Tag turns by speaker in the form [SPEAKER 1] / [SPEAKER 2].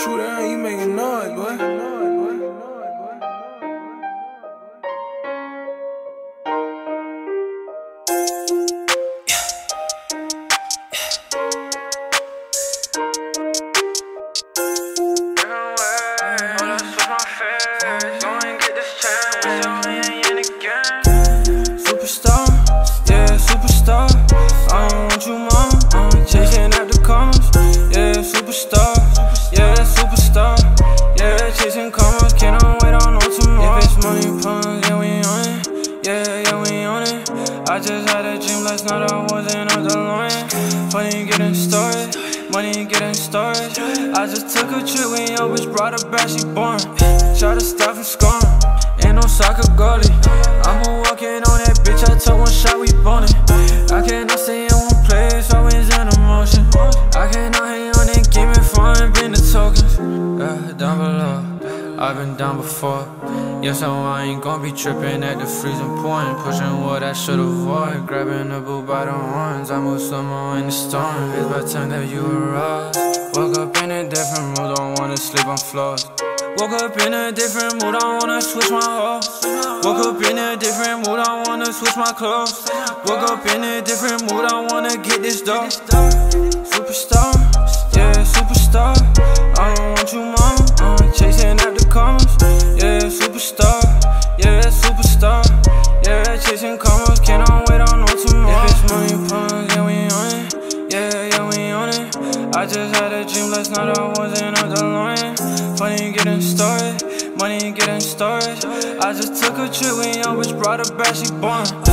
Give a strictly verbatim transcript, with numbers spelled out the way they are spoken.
[SPEAKER 1] True that, you making noise, boy.
[SPEAKER 2] Superstar, yeah, superstar. I don't want you, mom. I'm chasing after commas. Yeah, superstar, yeah, superstar. Yeah, chasing commas. Can't wait on no tomorrow. If it's money, puns, yeah, we on it. Yeah, yeah, we on it. I just had a dream last night. I wasn't on the line. Funny getting started, money getting started. I just took a trip when your bitch brought her back. She born. Try to stop from scoring. Ain't no soccer goalie. I'ma walk in on that bitch, I took one shot, we bonin'. I cannot stay in one place, always in emotion. I cannot hang on and give me fun, been the tokens. Yeah, down below, I've been down before. Yeah, so I ain't gon' be trippin' at the freezing point. Pushing what I should avoid, grabbing the boot by the horns. I move some more in the storm, it's by time that you arrive. Woke up in a different mood, don't wanna sleep on floors. Woke up in a different mood, I wanna switch my hoe. Woke up in a different mood, I wanna switch my clothes. Woke up in a different mood, I wanna get this dough. Superstar, yeah, superstar. I don't want you, mama, I'm chasing after commas. Yeah, superstar, yeah, superstar. Yeah, chasing commas, can't wait on no tomorrow. If it's money, puns, yeah, we on it. Yeah, yeah, we on it. I just had a dream last night, I wasn't on the line. Funny getting started, money getting started. I just took a trip when your bitch brought her back, she born.